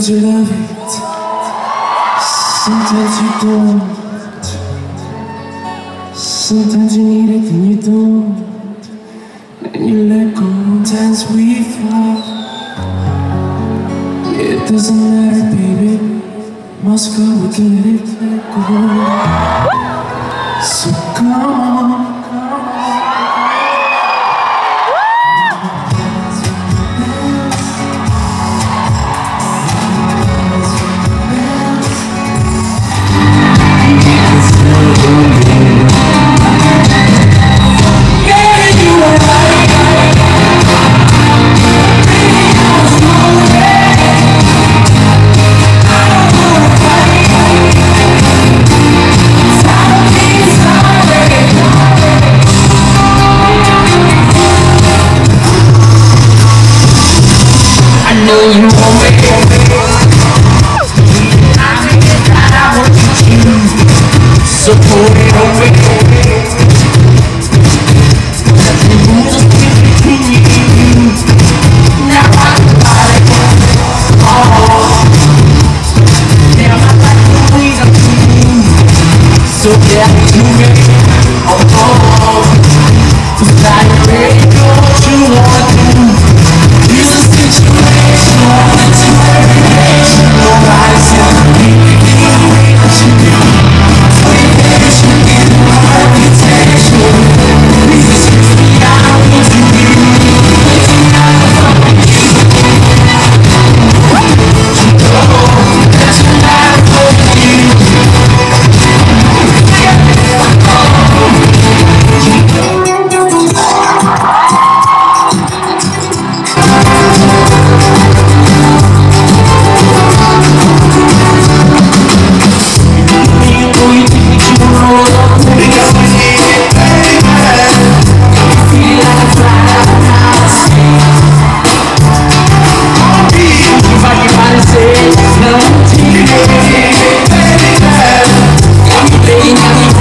Sometimes you love it, sometimes you don't. Sometimes you need it and you don't, and you let go. Sometimes we fall. It doesn't matter, baby. Must go, we can let it go. So come on. I know you want me. I want you to support it on me. The rules are between you. Now I got it. Oh, now I like the ways I'm feeling. So get to me. Oh, cause I already know what you want to do. It's a situation. Nobody's telling me anything that you do. Motivation in my reputation. Please excuse me, I don't need to be waiting out for you. You know that you're not for baby,